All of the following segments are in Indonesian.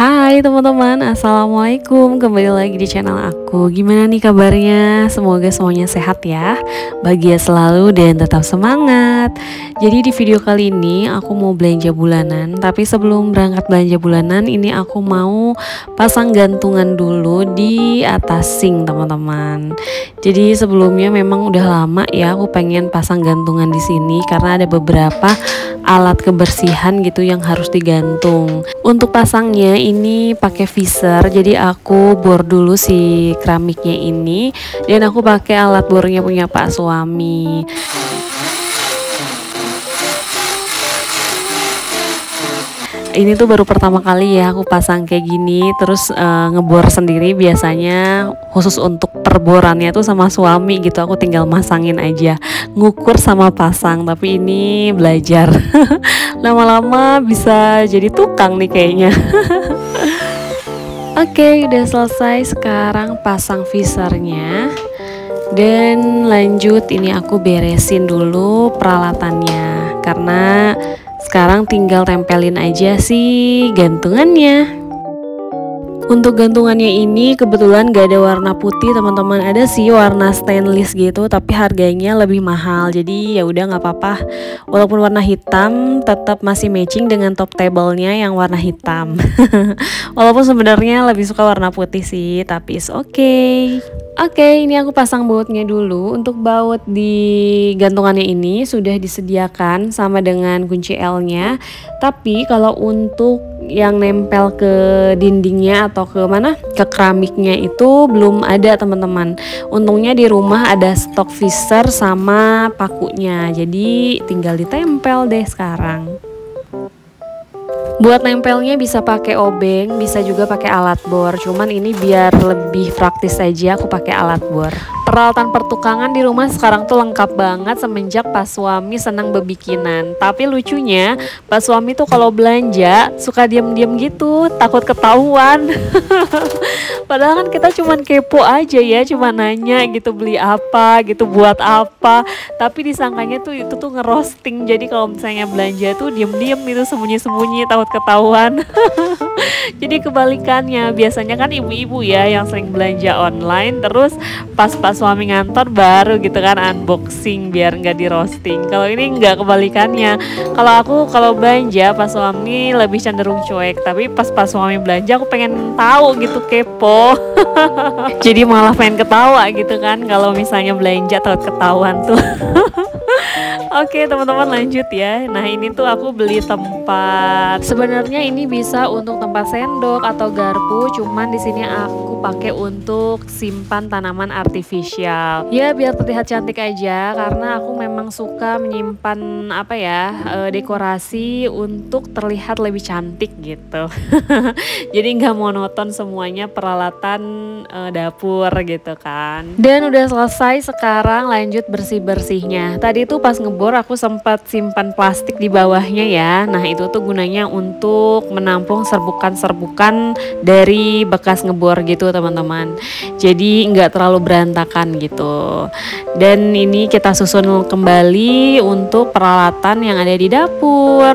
Hai teman-teman, assalamualaikum. Kembali lagi di channel aku. Gimana nih kabarnya? Semoga semuanya sehat ya, bahagia selalu dan tetap semangat. Jadi di video kali ini aku mau belanja bulanan. Tapi sebelum berangkat belanja bulanan, ini aku mau pasang gantungan dulu di atas sink teman-teman. Jadi sebelumnya memang udah lama ya aku pengen pasang gantungan di sini karena ada beberapa alat kebersihan gitu yang harus digantung. Untuk pasangnya ini pakai visor, jadi aku bor dulu si keramiknya ini dan aku pakai alat bornya punya Pak suami. Ini tuh baru pertama kali ya aku pasang kayak gini, terus ngebor sendiri. Biasanya khusus untuk perborannya tuh sama suami gitu, aku tinggal masangin aja, ngukur sama pasang. Tapi ini belajar lama-lama bisa jadi tukang nih kayaknya. Oke, udah selesai. Sekarang pasang visornya dan lanjut ini aku beresin dulu peralatannya karena sekarang tinggal tempelin aja sih gantungannya. Untuk gantungannya ini kebetulan gak ada warna putih teman-teman, ada sih warna stainless gitu tapi harganya lebih mahal. Jadi ya udah nggak apa-apa, walaupun warna hitam tetap masih matching dengan top table-nya yang warna hitam. Walaupun sebenarnya lebih suka warna putih sih, tapi it's okay. Oke, ini aku pasang bautnya dulu. Untuk baut di gantungannya ini sudah disediakan sama dengan kunci L-nya. Tapi kalau untuk yang nempel ke dindingnya atau ke mana? Ke keramiknya itu belum ada teman-teman. Untungnya di rumah ada stok visor sama pakunya. Jadi tinggal ditempel deh sekarang. Buat nempelnya bisa pakai obeng, bisa juga pakai alat bor. Cuman ini biar lebih praktis aja aku pakai alat bor. Peralatan pertukangan di rumah sekarang tuh lengkap banget semenjak Pak suami senang bebikinan. Tapi lucunya Pak suami tuh kalau belanja suka diam-diam gitu, takut ketahuan. Padahal kan kita cuman kepo aja ya, cuma nanya gitu beli apa gitu, buat apa. Tapi disangkanya tuh itu tuh ngerosting. Jadi kalau misalnya belanja tuh diam-diam itu, sembunyi-sembunyi, takut ketahuan. Jadi kebalikannya, biasanya kan ibu-ibu ya yang sering belanja online, terus pas suami ngantor baru gitu kan unboxing biar nggak di roasting. Kalau ini nggak, kebalikannya. Kalau aku kalau belanja pas suami lebih cenderung cuek, tapi pas suami belanja aku pengen tahu gitu, kepo. Jadi malah pengen ketawa gitu kan kalau misalnya belanja takut ketahuan tuh. Oke teman-teman, lanjut ya. Nah ini tuh aku beli tempat. Sebenarnya ini bisa untuk tempat sendok atau garpu, cuman di sini aku pakai untuk simpan tanaman artifisial. Ya biar terlihat cantik aja, karena aku memang suka menyimpan apa ya, dekorasi untuk terlihat lebih cantik gitu. Jadi nggak monoton semuanya peralatan dapur gitu kan. Dan udah selesai, sekarang lanjut bersih-bersihnya. Tadi tuh pas ngebor aku sempat simpan plastik di bawahnya ya. Nah itu tuh gunanya untuk menampung serbukan-serbukan dari bekas ngebor gitu teman-teman. Jadi nggak terlalu berantakan gitu. Dan ini kita susun kembali untuk peralatan yang ada di dapur.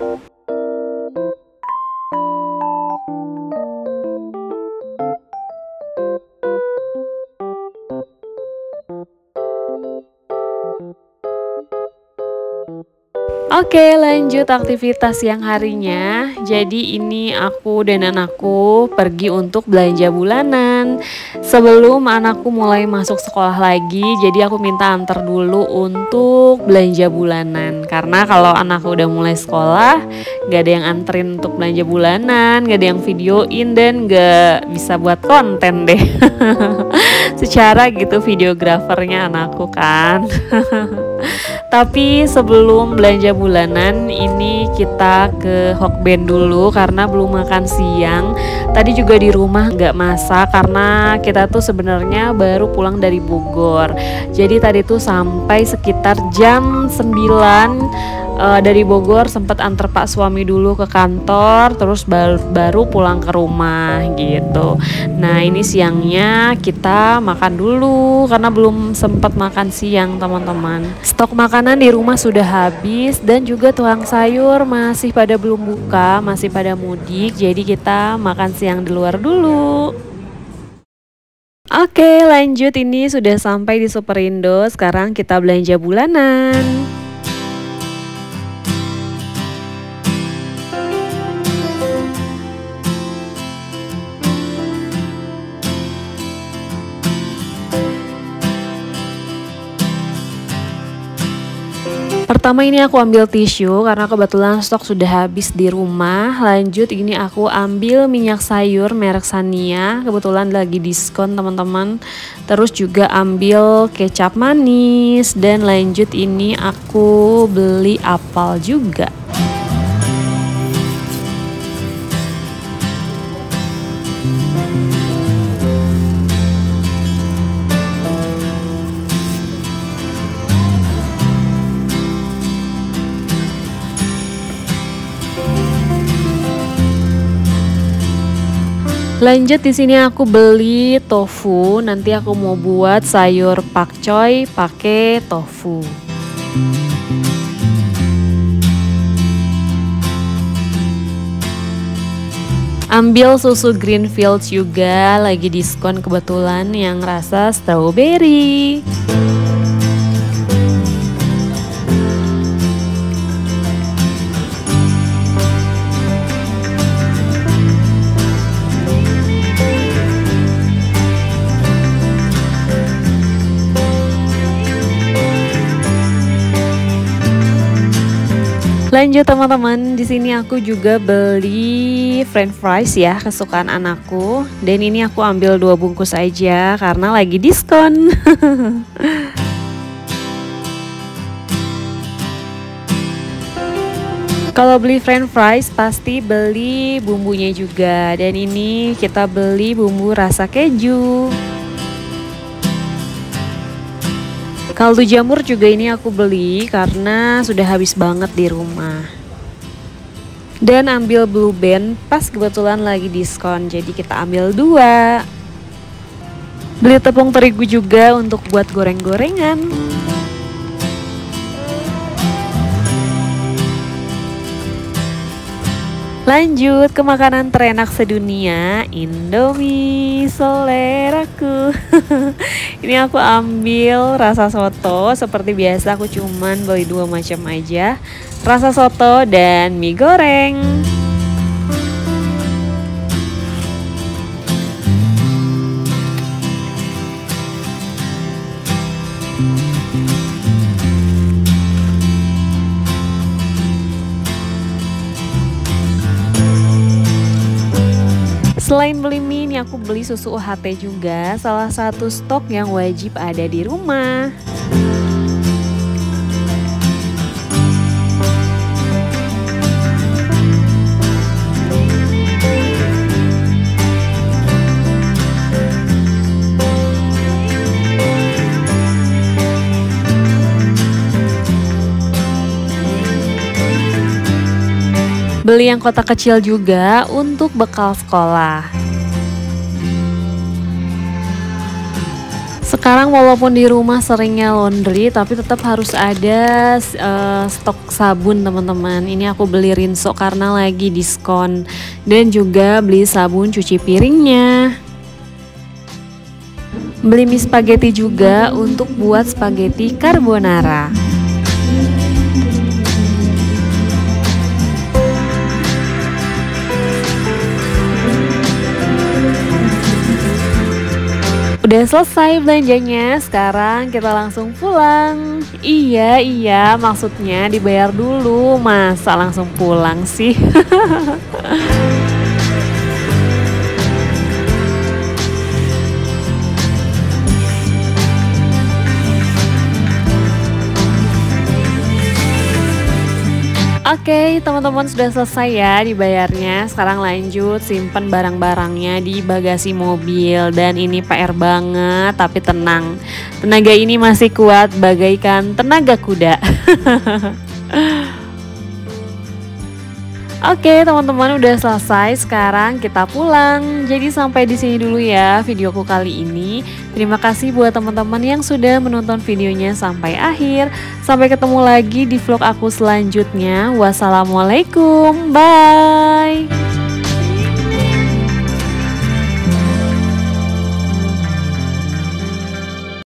Oke, lanjut aktivitas siang harinya. Jadi ini aku dan anakku pergi untuk belanja bulanan. Sebelum anakku mulai masuk sekolah lagi, jadi aku minta antar dulu untuk belanja bulanan. Karena kalau anakku udah mulai sekolah, gak ada yang anterin untuk belanja bulanan, gak ada yang videoin, dan gak bisa buat konten deh. Secara gitu videografernya anakku kan. Tapi sebelum belanja bulanan ini kita ke Hokben dulu karena belum makan siang. Tadi juga di rumah nggak masak karena kita tuh sebenarnya baru pulang dari Bogor. Jadi tadi tuh sampai sekitar jam 9 dari Bogor sempat antar Pak suami dulu ke kantor, terus baru pulang ke rumah gitu. Nah ini siangnya kita makan dulu karena belum sempat makan siang teman-teman. Stok makanan di rumah sudah habis dan juga tukang sayur masih pada belum buka, masih pada mudik, jadi kita makan siang di luar dulu. Oke, lanjut, ini sudah sampai di Superindo. Sekarang kita belanja bulanan. Pertama ini aku ambil tisu karena kebetulan stok sudah habis di rumah. Lanjut ini aku ambil minyak sayur merek Sania, kebetulan lagi diskon teman-teman. Terus juga ambil kecap manis dan lanjut ini aku beli apel juga. Lanjut di sini aku beli tofu, nanti aku mau buat sayur pakcoy pakai tofu. Ambil susu Greenfield juga, lagi diskon kebetulan yang rasa strawberry. Lanjut teman-teman, di sini aku juga beli french fries ya, kesukaan anakku. Dan ini aku ambil 2 bungkus aja karena lagi diskon. Kalau beli french fries pasti beli bumbunya juga. Dan ini kita beli bumbu rasa keju. Kaldu jamur juga ini aku beli karena sudah habis banget di rumah. Dan ambil Blue Band pas kebetulan lagi diskon, jadi kita ambil 2. Beli tepung terigu juga untuk buat goreng-gorengan. Lanjut ke makanan terenak sedunia, Indomie seleraku. Ini aku ambil rasa soto, seperti biasa aku cuman beli 2 macam aja, rasa soto dan mie goreng. Selain beli mie, ini aku beli susu UHT juga, salah satu stok yang wajib ada di rumah. Beli yang kotak kecil juga untuk bekal sekolah. Sekarang walaupun di rumah seringnya laundry, tapi tetap harus ada stok sabun teman-teman. Ini aku beli Rinso karena lagi diskon. Dan juga beli sabun cuci piringnya. Beli mie spaghetti juga untuk buat spaghetti carbonara. Udah selesai belanjanya, sekarang kita langsung pulang. Iya, maksudnya dibayar dulu, masa langsung pulang sih? Oke, teman-teman sudah selesai ya dibayarnya. Sekarang lanjut simpen barang-barangnya di bagasi mobil. Dan ini PR banget, tapi tenang. Tenaga ini masih kuat bagaikan tenaga kuda. Oke, teman-teman udah selesai. Sekarang kita pulang. Jadi sampai di sini dulu ya videoku kali ini. Terima kasih buat teman-teman yang sudah menonton videonya sampai akhir. Sampai ketemu lagi di vlog aku selanjutnya. Wassalamualaikum. Bye.